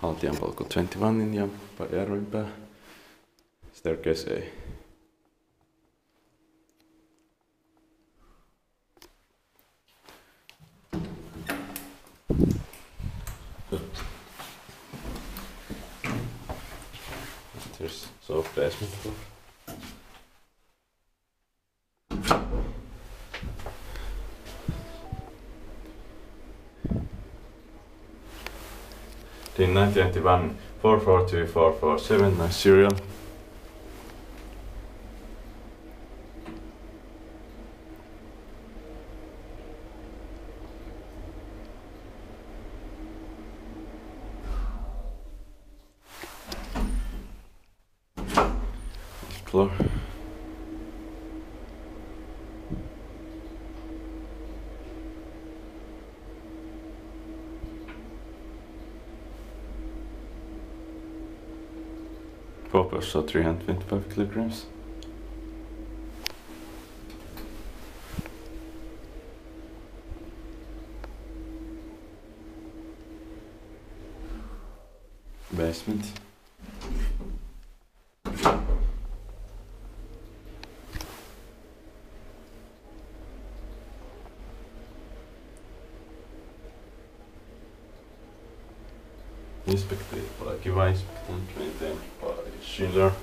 Haltijanpolku 21 ja Järvenpää. Staircase A. There's soft basement floor. The 1991 442-447 nice serial. Floor. Copper saw 325 kilograms. Basement. Inspected by Kiva Inspectant, maintained by Schiller.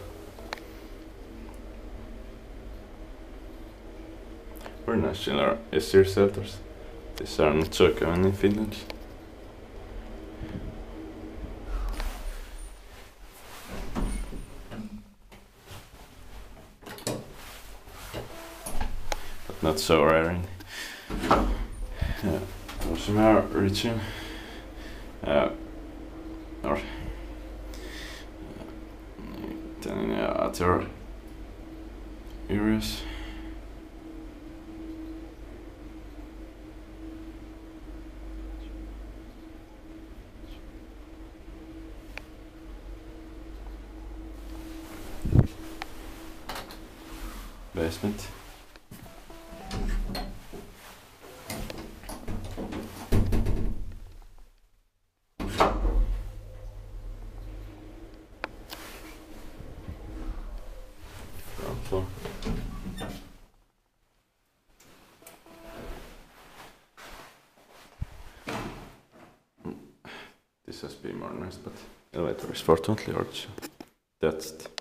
Very nice Schiller S-series shelters. These are not so common in Finland. But not so rare in Rosemeyer region. Or then in other areas. Basement. Floor. This has been more nice, but elevator is fortunately urgent. That's it.